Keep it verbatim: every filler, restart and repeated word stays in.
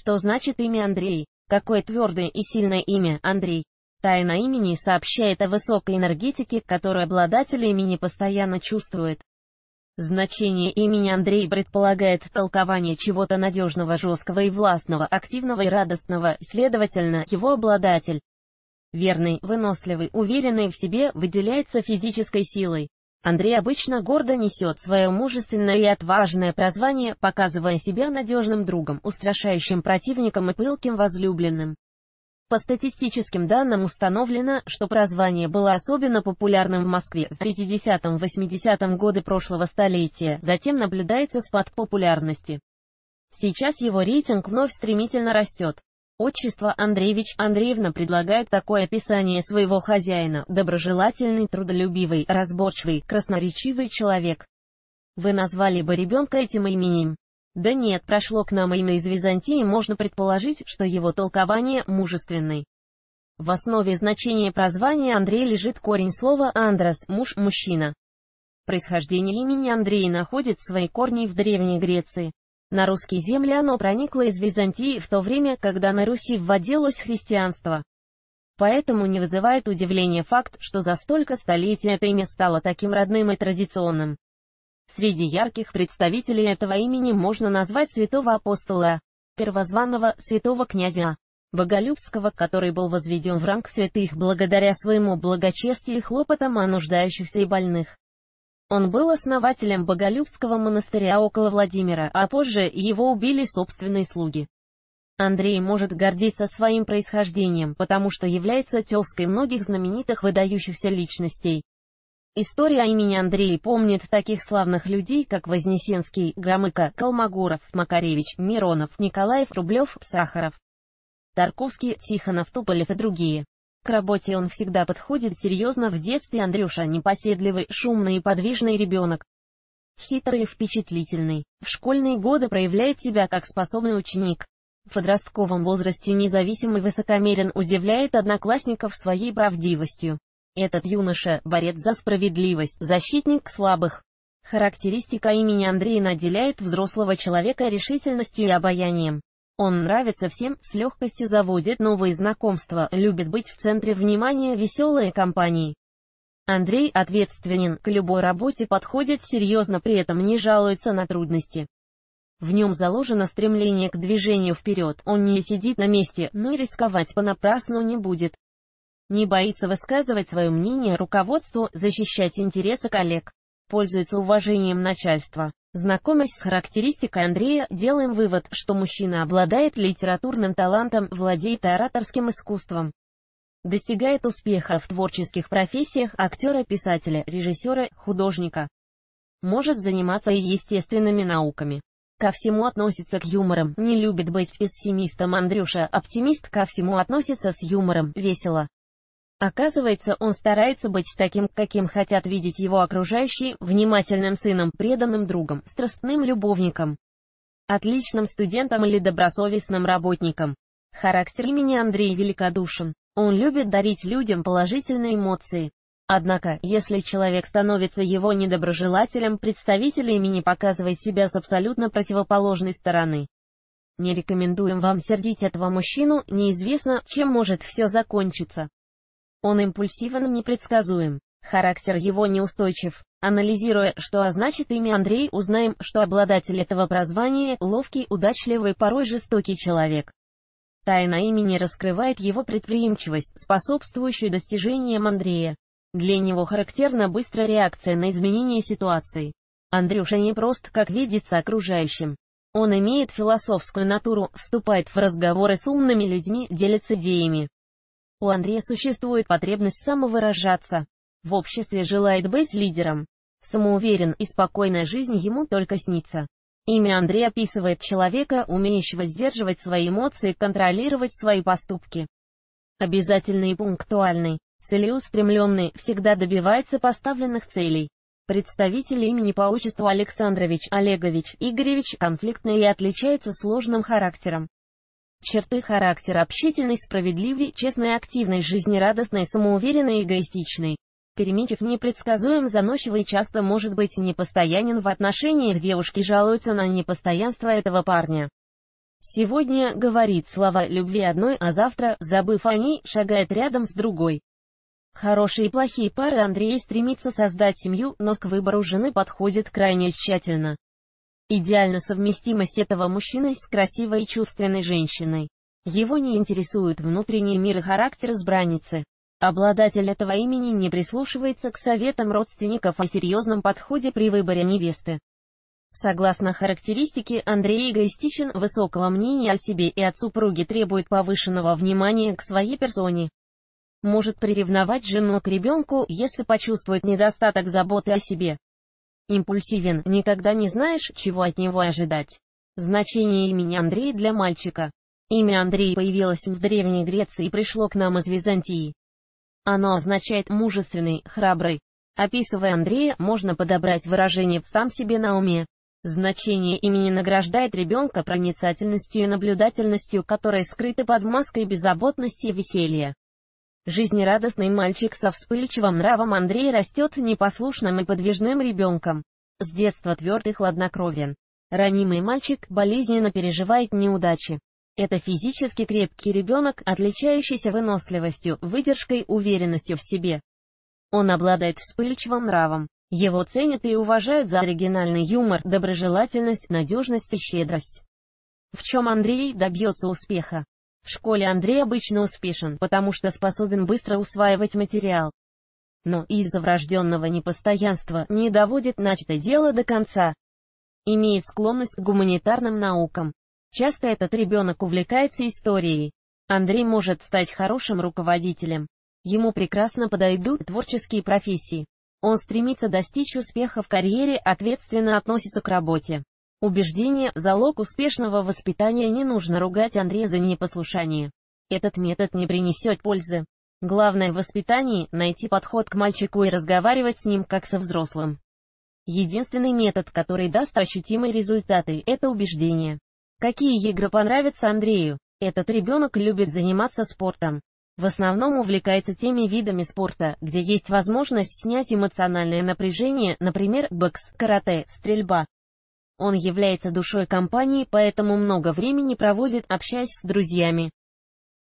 Что значит имя Андрей? Какое твердое и сильное имя Андрей? Тайна имени сообщает о высокой энергетике, которую обладатель имени постоянно чувствует. Значение имени Андрей предполагает толкование чего-то надежного, жесткого и властного, активного и радостного, следовательно, его обладатель. Верный, выносливый, уверенный в себе, выделяется физической силой. Андрей обычно гордо несет свое мужественное и отважное прозвание, показывая себя надежным другом, устрашающим противником и пылким возлюбленным. По статистическим данным установлено, что прозвание было особенно популярным в Москве в пятидесятом-восьмидесятом годы прошлого столетия, затем наблюдается спад популярности. Сейчас его рейтинг вновь стремительно растет. Отчество Андреевич, Андреевна предлагает такое описание своего хозяина: доброжелательный, трудолюбивый, разборчивый, красноречивый человек. Вы назвали бы ребенка этим именем? Да нет, прошло к нам имя из Византии, можно предположить, что его толкование мужественный. В основе значения прозвания Андрей лежит корень слова «андрос» — муж, мужчина. Происхождение имени Андрей находит свои корни в Древней Греции. На русские земли оно проникло из Византии в то время, когда на Руси вводилось христианство. Поэтому не вызывает удивления факт, что за столько столетий это имя стало таким родным и традиционным. Среди ярких представителей этого имени можно назвать святого апостола, первозванного святого князя Боголюбского, который был возведен в ранг святых благодаря своему благочестию и хлопотам о нуждающихся и больных. Он был основателем Боголюбского монастыря около Владимира, а позже его убили собственные слуги. Андрей может гордиться своим происхождением, потому что является тезкой многих знаменитых выдающихся личностей. История имени Андрей помнит таких славных людей, как Вознесенский, Громыко, Колмогоров, Макаревич, Миронов, Николаев, Рублев, Сахаров, Тарковский, Тихонов, Туполев и другие. К работе он всегда подходит серьезно. В детстве Андрюша непоседливый, шумный и подвижный ребенок. Хитрый и впечатлительный. В школьные годы проявляет себя как способный ученик. В подростковом возрасте независим и высокомерен, удивляет одноклассников своей правдивостью. Этот юноша – борец за справедливость, защитник слабых. Характеристика имени Андрей наделяет взрослого человека решительностью и обаянием. Он нравится всем, с легкостью заводит новые знакомства, любит быть в центре внимания веселой компании. Андрей ответственен, к любой работе подходит серьезно, при этом не жалуется на трудности. В нем заложено стремление к движению вперед, он не сидит на месте, но и рисковать понапрасну не будет. Не боится высказывать свое мнение руководству, защищать интересы коллег. Пользуется уважением начальства. Знакомясь с характеристикой Андрея, делаем вывод, что мужчина обладает литературным талантом, владеет ораторским искусством. Достигает успеха в творческих профессиях актера, писателя, режиссера, художника. Может заниматься и естественными науками. Ко всему относится к юмором, не любит быть пессимистом. Андрюша, оптимист, ко всему относится с юмором, весело. Оказывается, он старается быть таким, каким хотят видеть его окружающие, внимательным сыном, преданным другом, страстным любовником, отличным студентом или добросовестным работником. Характер имени Андрей великодушен. Он любит дарить людям положительные эмоции. Однако, если человек становится его недоброжелателем, представитель имени показывает себя с абсолютно противоположной стороны. Не рекомендуем вам сердить этого мужчину, неизвестно, чем может все закончиться. Он импульсивен и непредсказуем. Характер его неустойчив. Анализируя, что означает имя Андрей, узнаем, что обладатель этого прозвания – ловкий, удачливый, порой жестокий человек. Тайна имени раскрывает его предприимчивость, способствующую достижениям Андрея. Для него характерна быстрая реакция на изменения ситуации. Андрюша не прост, как видится окружающим. Он имеет философскую натуру, вступает в разговоры с умными людьми, делится идеями. У Андрея существует потребность самовыражаться. В обществе желает быть лидером. Самоуверен и спокойная жизнь ему только снится. Имя Андрей описывает человека, умеющего сдерживать свои эмоции, контролировать свои поступки. Обязательный и пунктуальный, целеустремленный, всегда добивается поставленных целей. Представитель имени по отчеству Александрович, Олегович, Игоревич конфликтный и отличается сложным характером. Черты характера: общительный, справедливый, честный, активный, жизнерадостный, самоуверенный, эгоистичный. Переменчив, непредсказуем, заносчивый, часто может быть непостоянен в отношениях, девушки жалуются на непостоянство этого парня. Сегодня говорит слова любви одной, а завтра, забыв о ней, шагает рядом с другой. Хорошие и плохие пары Андрей стремится создать семью, но к выбору жены подходит крайне тщательно. Идеальна совместимость этого мужчины с красивой и чувственной женщиной. Его не интересует внутренний мир и характер избранницы. Обладатель этого имени не прислушивается к советам родственников о серьезном подходе при выборе невесты. Согласно характеристике, Андрей эгоистичен, высокого мнения о себе и от супруги требует повышенного внимания к своей персоне. Может приревновать жену к ребенку, если почувствует недостаток заботы о себе. Импульсивен, никогда не знаешь, чего от него ожидать. Значение имени Андрей для мальчика. Имя Андрей появилось в Древней Греции и пришло к нам из Византии. Оно означает «мужественный», «храбрый». Описывая Андрея, можно подобрать выражение «в сам себе на уме». Значение имени награждает ребенка проницательностью и наблюдательностью, которые скрыты под маской беззаботности и веселья. Жизнерадостный мальчик со вспыльчивым нравом Андрей растет непослушным и подвижным ребенком. С детства тверд и хладнокровен. Ранимый мальчик болезненно переживает неудачи. Это физически крепкий ребенок, отличающийся выносливостью, выдержкой, уверенностью в себе. Он обладает вспыльчивым нравом. Его ценят и уважают за оригинальный юмор, доброжелательность, надежность и щедрость. В чем Андрей добьется успеха? В школе Андрей обычно успешен, потому что способен быстро усваивать материал. Но из-за врожденного непостоянства не доводит начатое дело до конца. Имеет склонность к гуманитарным наукам. Часто этот ребенок увлекается историей. Андрей может стать хорошим руководителем. Ему прекрасно подойдут творческие профессии. Он стремится достичь успеха в карьере, ответственно относится к работе. Убеждение – залог успешного воспитания. Не нужно ругать Андрея за непослушание. Этот метод не принесет пользы. Главное в воспитании – найти подход к мальчику и разговаривать с ним как со взрослым. Единственный метод, который даст ощутимые результаты – это убеждение. Какие игры понравятся Андрею? Этот ребенок любит заниматься спортом. В основном увлекается теми видами спорта, где есть возможность снять эмоциональное напряжение, например, бокс, карате, стрельба. Он является душой компании, поэтому много времени проводит, общаясь с друзьями.